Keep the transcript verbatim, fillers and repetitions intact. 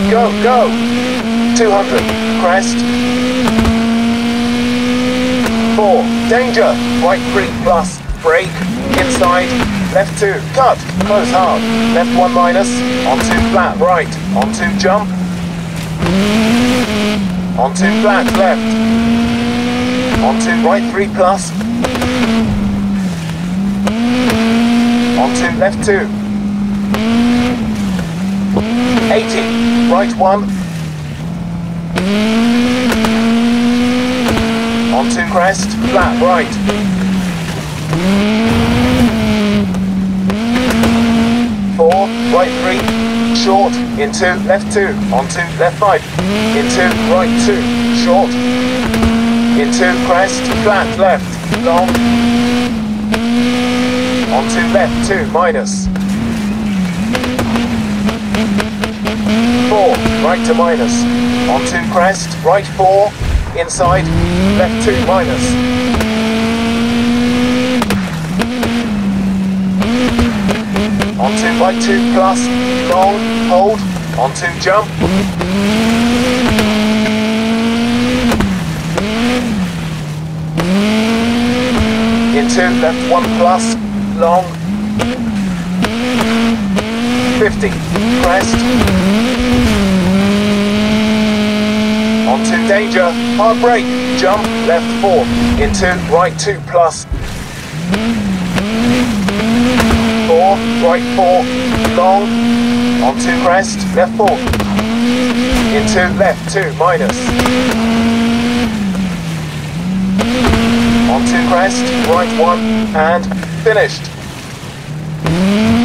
Go, go. two hundred. Crest. four. Danger. Right three plus. Brake. Inside. Left two. Cut. Close hard. Left one minus. On two flat. Right. On two jump. On two flat. Left. On two right three plus. On two left two. eighty. Right one. On two crest. Flat right. Four. Right three. Short. Into left two. On two left five. Into right two. Short. Into crest. Flat left. Long. On two left two minus. Four, right to minus. On two crest, right four, inside, left two minus. On two right two plus, long, hold, on two jump. Into left one plus, long. fifty, crest. Onto danger, hard brake, jump, left four, into right two plus. Four, right four, long, onto crest, left four. Into left two, minus. Onto crest, right one, and finished.